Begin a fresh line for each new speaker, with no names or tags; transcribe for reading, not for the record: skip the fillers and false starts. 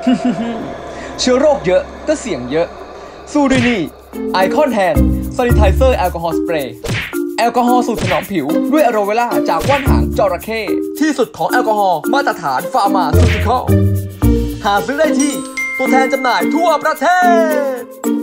เชื้อโรคเยอะก็เสี่ยงเยอะสู้ด้วยนี่ไอคอนแฮนด์ซานิไทเซอร์แอลกอฮอล์สเปรย์แอลกอฮอล์สูตรถนอมผิวด้วยอะโลเวล่าจากว่านหางจระเข้ที่สุดของแอลกอฮอล์มาตรฐานฟาร์มาซูติคอลหาซื้อได้ที่ตัวแทนจำหน่ายทั่วประเทศ